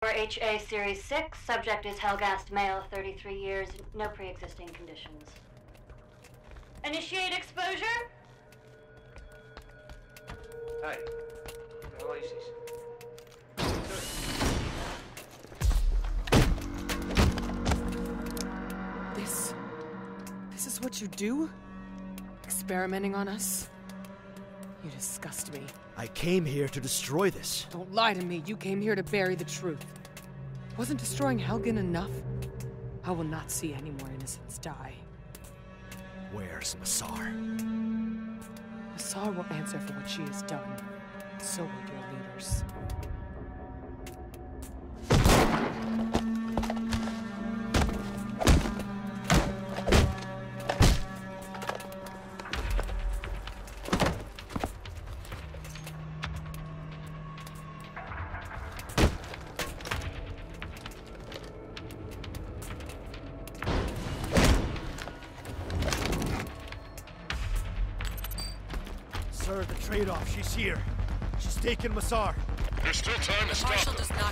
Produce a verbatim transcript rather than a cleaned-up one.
H A Series six, subject is Helgast, male, thirty-three years, no pre-existing conditions. Initiate exposure? Hi. How are you, This... This is what you do? Experimenting on us? You disgust me. I came here to destroy this. Don't lie to me. You came here to bury the truth. Wasn't destroying Helgen enough? I will not see any more innocents die. Where's Massar? Massar will answer for what she has done. So will your leaders. Sir, the trade-off. She's here. She's taken Massar. There's still time to stop. Marshal does not